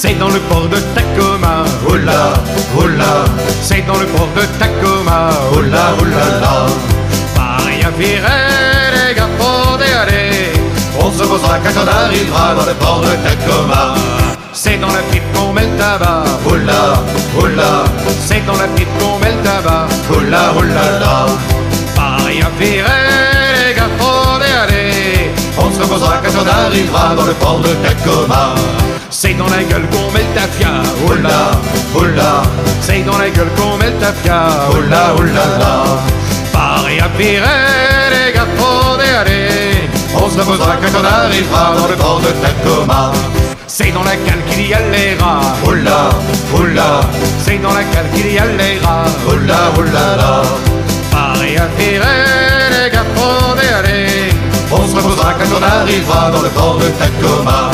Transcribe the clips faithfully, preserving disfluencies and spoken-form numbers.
c'est dans le port de Tacoma. Oula, oula, C'est dans le port de Tacoma. oula, oulala. Paris à virer, les gars, faut y aller. On se posera quand on arrivera dans le port de Tacoma. C'est dans la pipe qu'on met le tabac. Oula, oula, C'est dans la pipe qu'on met le tabac. oula, oulala. Paris à virer, les gars, faut y aller. On se posera quand on arrivera dans le port de Tacoma. C'est dans la gueule qu'on met le tafia. Oula, oula, C'est dans la gueule qu'on met le tafia. oula, oulala. Paris à virer, les gars, faut y aller. On se posera quand on arrivera dans le port de Tacoma. C'est dans la cale qu'il y a les rats. Oula, oula, C'est dans la cale qu'il y a les rats. oula, oulala. Paris à virer, les gars, faut y aller. On se reposera quand on arrivera dans le port de Tacoma.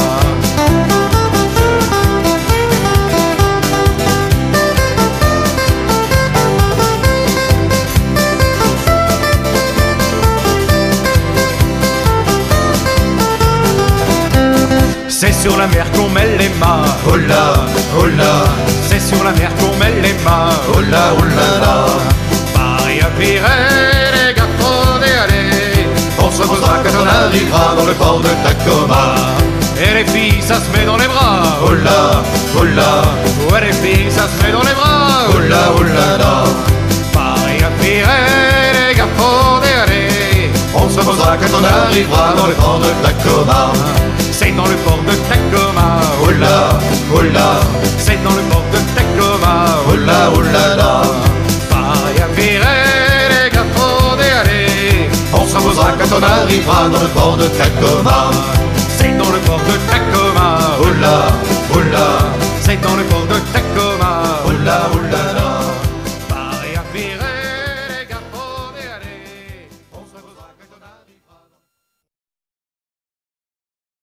C'est sur la mer qu'on met les mâts. Oula, oula, C'est sur la mer qu'on met les mâts. oula, oulala. Paris à virer, les gars, faut y aller. On se reposera quand on arrivera dans le port de Tacoma. Et les filles, ça se met dans les bras. Oula, oula, Ouais, les filles, ça se met dans les bras. oula, oulala. Paris à virer, les gars, faut y aller. On se reposera quand on arrivera dans le port de Tacoma. C'est dans le port de Tacoma. Oula, oula, C'est dans le port de Tacoma. oula, oulala. Paris à virer, les gars, faut y aller. On se reposera quand on arrivera dans le port de Tacoma. C'est dans le port de Tacoma. Oula, oula,